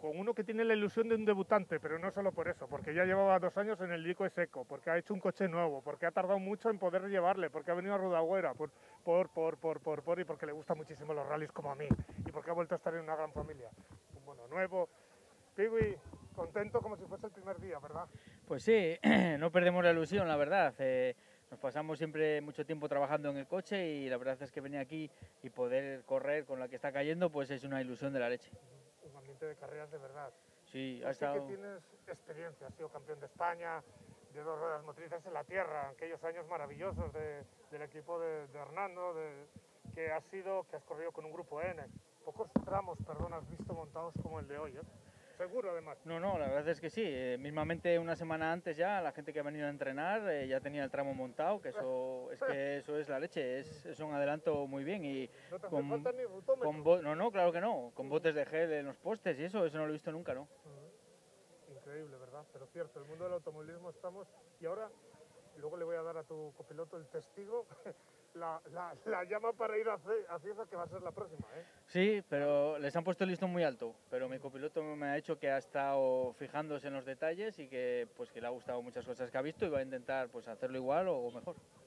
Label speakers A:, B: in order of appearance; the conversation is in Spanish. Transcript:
A: con uno que tiene la ilusión de un debutante, pero no solo por eso, porque ya llevaba 2 años en el Lico Seco, porque ha hecho un coche nuevo, porque ha tardado mucho en poder llevarle, porque ha venido a Rudagüera, y porque le gustan muchísimo los rallies como a mí, y porque ha vuelto a estar en una gran familia. Bueno, nuevo. Pigui, contento como si fuese el primer día, ¿verdad?
B: Pues sí, no perdemos la ilusión, la verdad. Nos pasamos siempre mucho tiempo trabajando en el coche y la verdad es que venir aquí y poder correr con la que está cayendo, pues es una ilusión de la leche.
A: Un ambiente de carreras de verdad.
B: Sí,
A: Tú
B: ha
A: sí que
B: estado...
A: tienes experiencia, has sido campeón de España, de 2 ruedas motrices en la tierra, aquellos años maravillosos del equipo de Hernando, que has corrido con un grupo N. Pocos tramos, perdón, has visto montados como el de hoy, ¿eh? Seguro, además.
B: No, la verdad es que sí. Mismamente una semana antes ya, la gente que ha venido a entrenar ya tenía el tramo montado, que eso es la leche, es un adelanto muy bien. Y
A: No te hace falta ni rutómetro.
B: no, claro que no, con botes de gel en los postes y eso no lo he visto nunca, ¿no?
A: Increíble, ¿verdad? Pero cierto, el mundo del automovilismo estamos... Y ahora, luego le voy a dar a tu copiloto el testigo, la llama para ir a Cieza, que va a ser la próxima, ¿eh?
B: Sí, pero les han puesto el listón muy alto, pero mi copiloto me ha dicho que ha estado fijándose en los detalles y que, pues, que le ha gustado muchas cosas que ha visto y va a intentar pues, hacerlo igual o mejor.